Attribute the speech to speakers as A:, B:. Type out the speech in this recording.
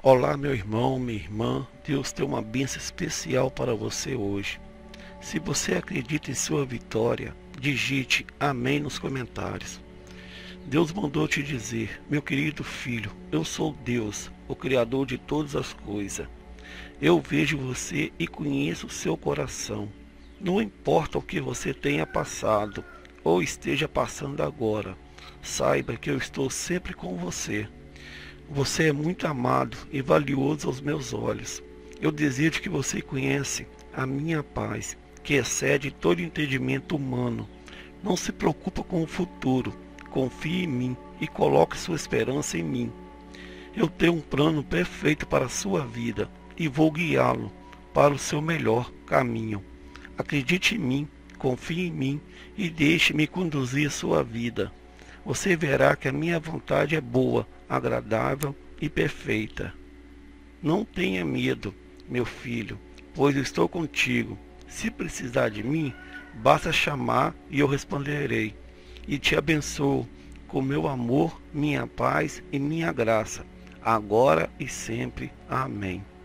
A: Olá, meu irmão, minha irmã. Deus tem uma bênção especial para você hoje. Se você acredita em sua vitória, digite amém nos comentários. Deus mandou te dizer, meu querido filho, eu sou Deus, o Criador de todas as coisas. Eu vejo você e conheço o seu coração. Não importa o que você tenha passado ou esteja passando agora, saiba que eu estou sempre com você. Você é muito amado e valioso aos meus olhos. Eu desejo que você conheça a minha paz, que excede todo entendimento humano. Não se preocupe com o futuro. Confie em mim e coloque sua esperança em mim. Eu tenho um plano perfeito para a sua vida e vou guiá-lo para o seu melhor caminho. Acredite em mim, confie em mim e deixe-me conduzir sua vida. Você verá que a minha vontade é boa, agradável e perfeita. Não tenha medo, meu filho, pois eu estou contigo. Se precisar de mim, basta chamar e eu responderei. E te abençoo com meu amor, minha paz e minha graça, agora e sempre. Amém.